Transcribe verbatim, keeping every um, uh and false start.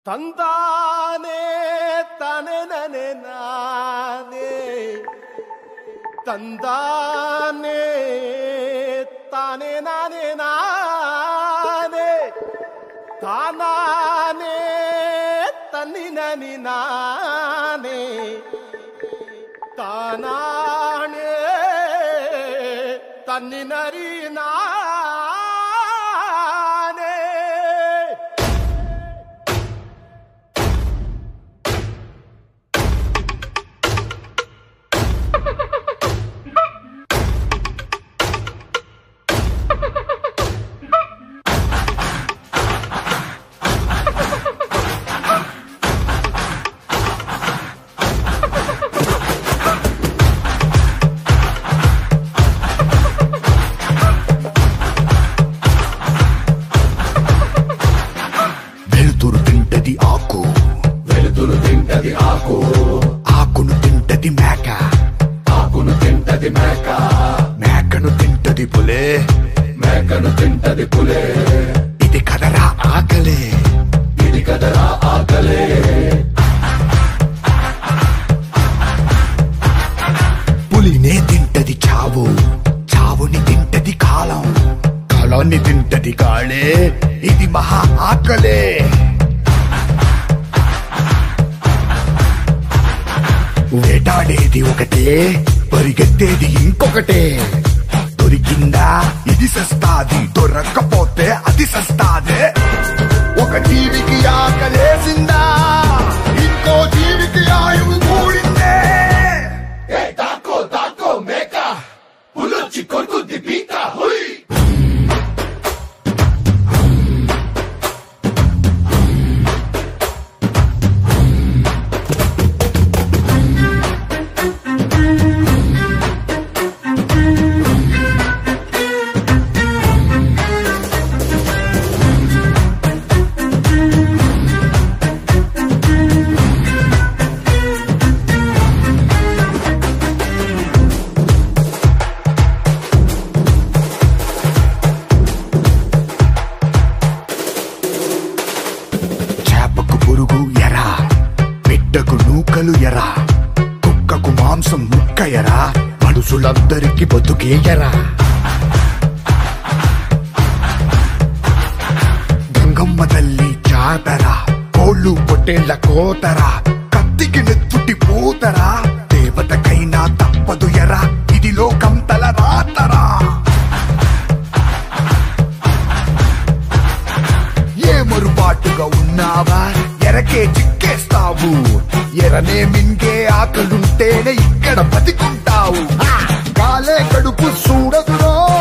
తందానే తనననే నానే తందానే తనే నానే నానే తానానే తన్నినని నానే తానానే తన్నినరి నా ఆకు వెలుతురు తింటది ఆకు ఆకును తింటది మేక ఆకును తింటది మేక మేకను తింటది పులే మేకను తింటది పులే ఇది కదరా ఆకలే ఇది కదరా ఆకలే పులినే తింటది చావు చావుని తింటది కాలం కాలాన్ని తింటది కాళే ఇది మహా ఆకలే వేటాడేది ఒకటే పరిగెత్తేది ఇంకొకటే దొరికిందా ఇది సస్తాది దొరక్కపోతే అది సస్తాదే ఒక జీవికి ఆకలేసిందా ఇంకో జీవికి ఆయువు కూడిందే దాకో దాకో మేక పులొచ్చి కొరుకుద్ది పీక హుయ్ పురుగు ఎరా బిడ్డకు నూకలు ఎరా కుక్కకు మాంసం ముక్క ఎరా మనుషులందరికీ బతుకే ఎరా గంగమ్మ తల్లి జాతరా కోళ్ళు పొట్టేళ్ల కోతరా కత్తికి నెత్తుటి పూతరా దేవతకైనా తప్పదు ఎరా ఇది లోకం తల రాతరా ఏ మరుబాటుగా ఉన్నావా ఎరకే చిక్కేస్తావు ఎరనే మింగే ఆకలుంటేనే ఇక్కడ బతికుంటావు కాలే కడుపు చూడదురో